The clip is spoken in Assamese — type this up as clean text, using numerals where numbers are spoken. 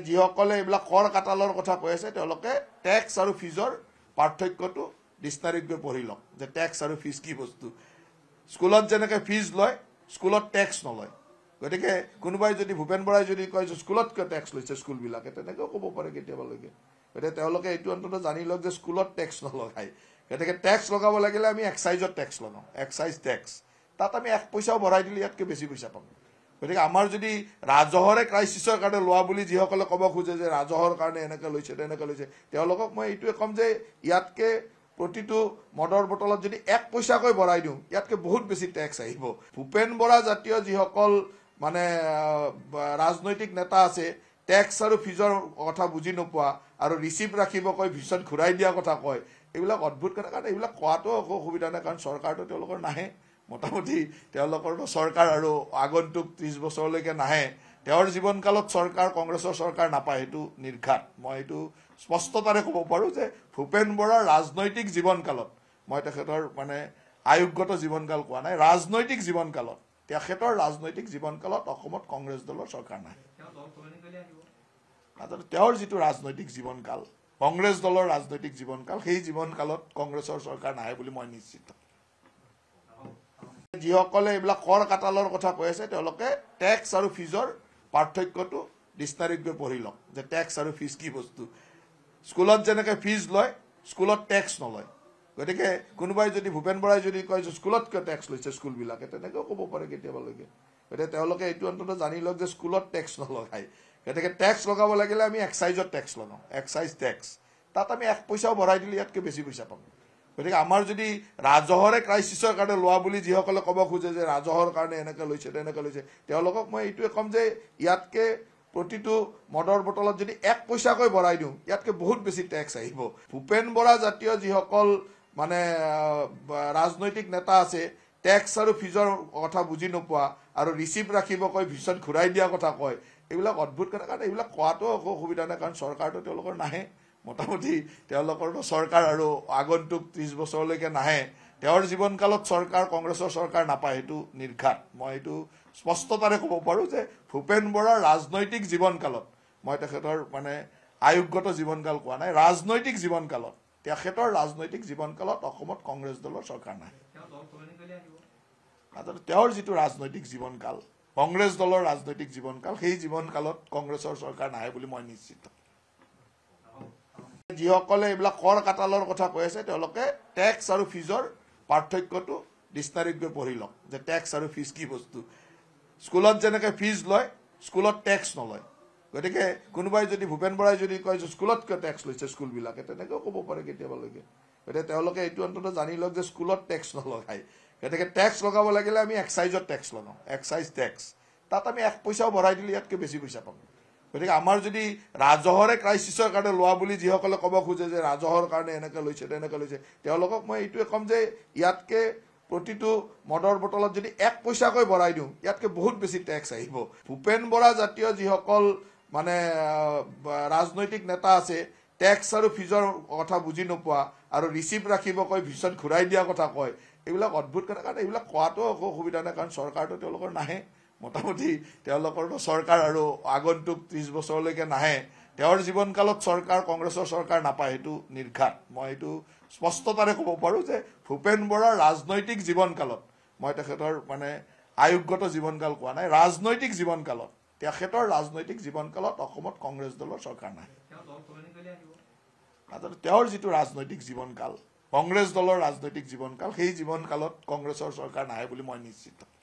যিসকলে এইবিলাক কৰ কাটালৰ কথা কৈ আছে তেওঁলোকে টেক্স আৰু ফিজৰ পাৰ্থক্যটো ডিক্সনাৰীত গৈ পঢ়ি লওক যে টেক্স আৰু ফিজ কি বস্তু স্কুলত যেনেকৈ ফিজ লয় স্কুলত টেক্স নলয় গতিকে কোনোবাই যদি ভূপেন বৰাই যদি কয় যে স্কুলত কিয় টেক্স লৈছে স্কুলবিলাকে তেনেকৈও ক'ব পাৰে কেতিয়াবালৈকে গতিকে তেওঁলোকে এইটো অন্ততঃ জানি লওক যে স্কুলত টেক্স নলগায় গতিকে টেক্স লগাব লাগিলে আমি এক্সাইজত টেক্স লগাওঁ এক্সাইজ টেক্স তাত আমি 1 পইচাও ভৰাই দিলে ইয়াতকৈ বেছি পইচা পাম গতিকে আমাৰ যদি ৰাজহৰে ক্ৰাইচিছৰ কাৰণে লোৱা বুলি যিসকলে ক'ব খোজে যে ৰাজহৰ কাৰণে এনেকৈ লৈছে তেনেকৈ লৈছে তেওঁলোকক মই এইটোৱে ক'ম যে ইয়াতকৈ প্ৰতিটো মদৰ বটলত যদি 1 পইচাকৈ ভৰাই দিওঁ ইয়াতকৈ বহুত বেছি টেক্স আহিব ভূপেন বৰা জাতীয় যিসকল মানে ৰাজনৈতিক নেতা আছে টেক্স আৰু ফিজৰ কথা বুজি নোপোৱা আৰু ৰিচিপ্ট ৰাখিব কয় ভিছত ঘূৰাই দিয়া কথা কয় এইবিলাক অদ্ভুত কথা কাৰণ এইবিলাক কোৱাটো অসুবিধা নাই কাৰণ চৰকাৰটো তেওঁলোকৰ নাহে মোটামুটি তেওঁলোকৰতো চৰকাৰ আৰু আগন্তুক 30 বছৰলৈকে নাহে তেওঁৰ জীৱনকালত চৰকাৰ কংগ্ৰেছৰ চৰকাৰ নাপায় সেইটো নিৰ্ঘাত মই এইটো স্পষ্টতাৰে ক'ব পাৰোঁ যে ভূপেন বৰাৰ ৰাজনৈতিক জীৱনকালত মই তেখেতৰ মানে আয়োগগত জীৱনকাল কোৱা নাই ৰাজনৈতিক জীৱনকালত তেখেতৰ ৰাজনৈতিক জীৱনকালত অসমত কংগ্ৰেছ দলৰ চৰকাৰ নাই তেওঁৰ যিটো ৰাজনৈতিক জীৱনকাল কংগ্ৰেছ দলৰ ৰাজনৈতিক জীৱনকাল সেই জীৱনকালত কংগ্ৰেছৰ চৰকাৰ নাহে বুলি মই নিশ্চিত যিসকলে এইবিলাক কৰ কাটালৰ কথা কৈ আছে তেওঁলোকে টেক্স আৰু ফিজৰ পাৰ্থক্যটো ডিক্সনাৰীত গৈ পঢ়ি লওক যে টেক্স আৰু ফিজ কি বস্তু স্কুলত যেনেকৈ ফিজ লয় স্কুলত টেক্স নলয় গতিকে কোনোবাই যদি ভূপেন বৰাই যদি কয় যে স্কুলত কিয় টেক্স লৈছে স্কুলবিলাকে তেনেকৈও ক'ব পাৰে কেতিয়াবালৈকে গতিকে তেওঁলোকে এইটো অন্ততঃ জানি লওক যে স্কুলত টেক্স নলগায় গতিকে টেক্স লগাব লাগিলে আমি এক্সাইজত টেক্স লগাওঁ এক্সাইজ টেক্স তাত আমি 1 পইচাও ভৰাই দিলে ইয়াতকৈ বেছি পইচা পাম গতিকে আমাৰ যদি ৰাজহৰে ক্ৰাইচিছৰ কাৰণে লোৱা বুলি যিসকলে ক'ব খোজে যে ৰাজহৰ কাৰণে এনেকৈ লৈছে তেনেকৈ লৈছে তেওঁলোকক মই এইটোৱে ক'ম যে ইয়াতকৈ প্ৰতিটো মদৰ বটলত যদি 1 পইচাকৈ ভৰাই দিওঁ ইয়াতকৈ বহুত বেছি টেক্স আহিব ভূপেন বৰা জাতীয় যিসকল মানে ৰাজনৈতিক নেতা আছে টেক্স আৰু ফিজৰ কথা বুজি নোপোৱা আৰু ৰিচিপ্ট ৰাখিব কয় ভিছত ঘূৰাই দিয়া কথা কয় এইবিলাক অদ্ভুত কথা কাৰণ এইবিলাক কোৱাটো অসুবিধা নাই কাৰণ চৰকাৰটো তেওঁলোকৰ নাহে মোটামুটি তেওঁলোকৰতো চৰকাৰ আৰু আগন্তুক 30 বছৰলৈকে নাহে তেওঁৰ জীৱনকালত চৰকাৰ কংগ্ৰেছৰ চৰকাৰ নাপায় সেইটো নিৰ্ঘাত মই এইটো স্পষ্টতাৰে ক'ব পাৰোঁ যে ভূপেন বৰাৰ ৰাজনৈতিক জীৱনকালত মই তেখেতৰ মানে আয়োগগত জীৱনকাল কোৱা নাই ৰাজনৈতিক জীৱনকালত তেখেতৰ ৰাজনৈতিক জীৱনকালত অসমত কংগ্ৰেছ দলৰ চৰকাৰ নাই তেওঁৰ যিটো ৰাজনৈতিক জীৱনকাল কংগ্ৰেছ দলৰ ৰাজনৈতিক জীৱনকাল সেই জীৱনকালত কংগ্ৰেছৰ চৰকাৰ নাহে বুলি মই নিশ্চিত যিসকলে এইবিলাক কৰ কাটালৰ কথা কৈ আছে তেওঁলোকে টেক্স আৰু ফিজৰ পাৰ্থক্যটো ডিক্সনাৰীত গৈ পঢ়ি লওক যে টেক্স আৰু ফিজ কি বস্তু স্কুলত যেনেকৈ ফিজ লয় স্কুলত টেক্স নলয় গতিকে কোনোবাই যদি ভূপেন বৰাই যদি কয় যে স্কুলত কিয় টেক্স লৈছে স্কুলবিলাকে তেনেকৈও ক'ব পাৰে কেতিয়াবালৈকে গতিকে তেওঁলোকে এইটো অন্ততঃ জানি লওক যে স্কুলত টেক্স নলগায় গতিকে টেক্স লগাব লাগিলে আমি এক্সাইজত টেক্স লগাওঁ এক্সাইজ টেক্স তাত আমি 1 পইচাও ভৰাই দিলে ইয়াতকৈ বেছি পইচা পাম গতিকে আমাৰ যদি ৰাজহৰে ক্ৰাইচিছৰ কাৰণে লোৱা বুলি যিসকলে ক'ব খোজে যে ৰাজহৰ কাৰণে এনেকৈ লৈছে তেনেকৈ লৈছে তেওঁলোকক মই এইটোৱে ক'ম যে ইয়াতকৈ প্ৰতিটো মদৰ বটলত যদি 1 পইচাকৈ ভৰাই দিওঁ ইয়াতকৈ বহুত বেছি টেক্স আহিব ভূপেন বৰা জাতীয় যিসকল মানে ৰাজনৈতিক নেতা আছে টেক্স আৰু ফিজৰ কথা বুজি নোপোৱা আৰু ৰিচিপ্ট ৰাখিব কয় ভিছত ঘূৰাই দিয়া কথা কয় এইবিলাক অদ্ভুত কথা কাৰণ এইবিলাক কোৱাটো অসুবিধা নাই কাৰণ চৰকাৰটো তেওঁলোকৰ নাহে মোটামুটি তেওঁলোকৰতো চৰকাৰ আৰু আগন্তুক 30 বছৰলৈকে নাহে তেওঁৰ জীৱনকালত চৰকাৰ কংগ্ৰেছৰ চৰকাৰ নাপায় সেইটো নিৰ্ঘাত মই এইটো স্পষ্টতাৰে ক'ব পাৰোঁ যে ভূপেন বৰাৰ ৰাজনৈতিক জীৱনকালত মই তেখেতৰ মানে আয়োগগত জীৱনকাল কোৱা নাই ৰাজনৈতিক জীৱনকালত তেখেতৰ ৰাজনৈতিক জীৱনকালত অসমত কংগ্ৰেছ দলৰ চৰকাৰ নাই তেওঁৰ যিটো ৰাজনৈতিক জীৱনকাল কংগ্ৰেছ দলৰ ৰাজনৈতিক জীৱনকাল সেই জীৱনকালত কংগ্ৰেছৰ চৰকাৰ নাহে বুলি মই নিশ্চিত